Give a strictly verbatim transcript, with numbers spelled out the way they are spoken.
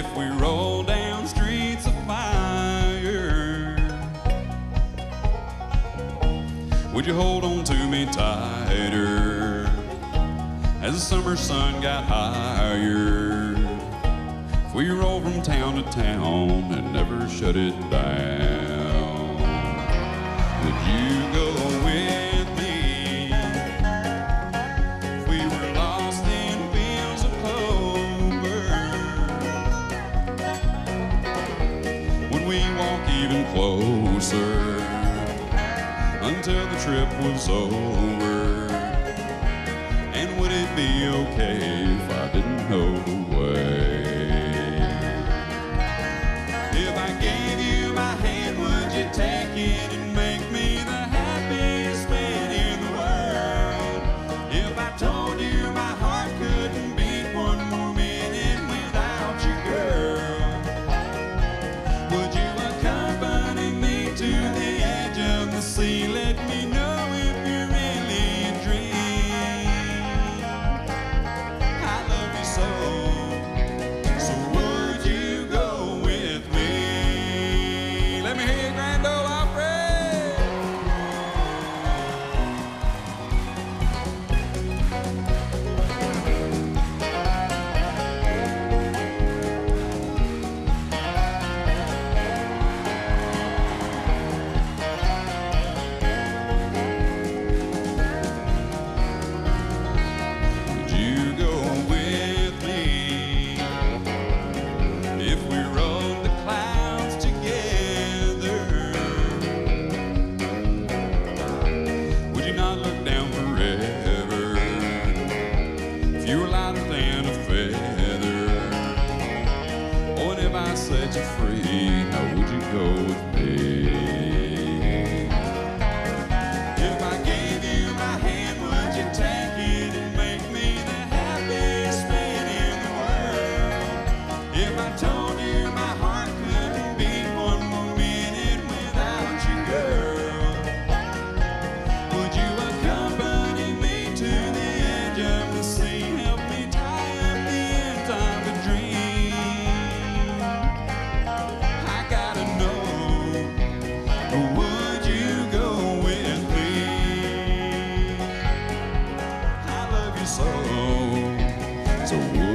if we roll down streets of fire, would you hold on to me tighter as the summer sun got higher? If we roll from town to town and never shut it down, would you go with me? If we were lost in fields of clover, would we walk even closer until the trip was over? And would it be okay if I didn't know the way? If I gave you my hand, would you take it and make me the happiest man in the world? If I told you my heart couldn't beat one more minute without you, girl, would you accompany me to the edge of the sea? Let me know if you're really a dream. I love you so. So would you go with me? Let me hear you, Grand Ole Opry. Would you go with me if we rode the clouds together? Would you not look down forever if you were lighter than a feather? Oh, and if I set you free, now would you go with me? If I gave you my hand, would you take it and make me the happiest man in the world? If I told you my heart couldn't beat one more minute without you, girl, would you accompany me to the edge of the sea? Help me tie up the ends of a dream. I gotta know, would you go with me? I love you so. So